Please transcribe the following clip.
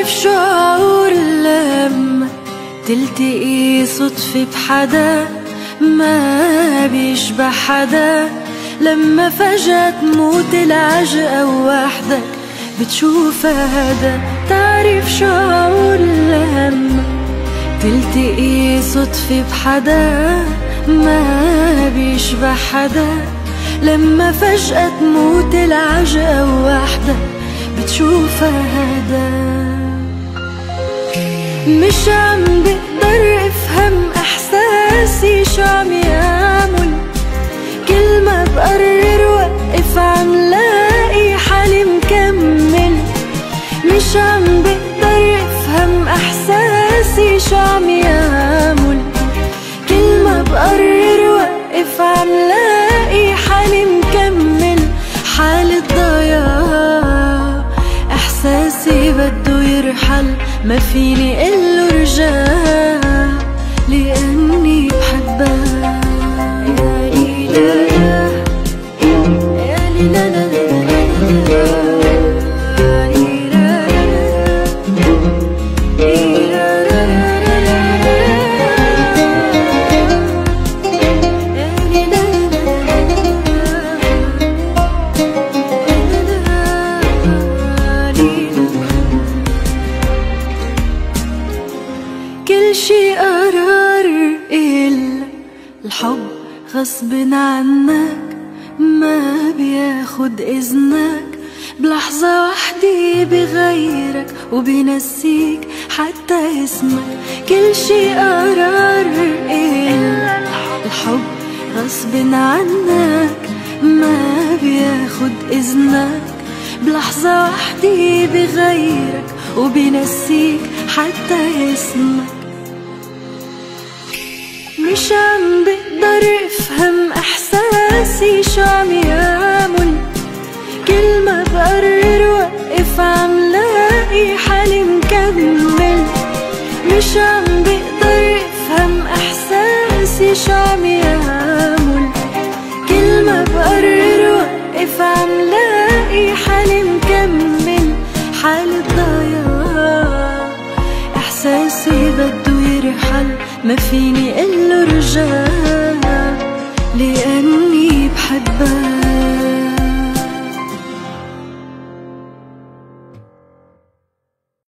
تعرف شعور لما تلتقي صدفة بحدا ما بيشبه حدا، لما فجأة تموت العجقة ووحدك بتشوف هذا. تعرف شعور لما تلتقي صدفة بحدا ما بيشبه حدا، لما فجأة تموت العجقة ووحدك بتشوف هذا. مش عم بقدر افهم احساسي شو عم يعمل، كل ما بقرر وقف عم لاقي حالي مكمل. مش عم بقدر افهم احساسي شو عم يعمل، كل ما بقرر وقف عم لاقي حالي مكمل. حالة ضياع احساسي بده يرحل، ما فيني قله رجع لأني بحبها. يا ليلى يا ليلى كل شي قرار إلا الحب غصب عنك، ما بياخد إذنك، بلحظة وحدة بغيرك وبينسيك حتى اسمك. كل شي قرار إلا الحب غصب عنك، ما بياخد إذنك، بلحظة وحدة بغيرك وبينسيك حتى اسمك. مش عم بقدر افهم احساسي شو عم يعمل، كل ما بقرر وقف عم لاقي حالي مكمل. مش عم بقدر افهم احساسي شو عم يعمل، كل ما بقرر وقف عم لاقي حالي مكمل. حالة ضياع احساسي بده يرحل، ما فيني قله رجع لأني بحبها.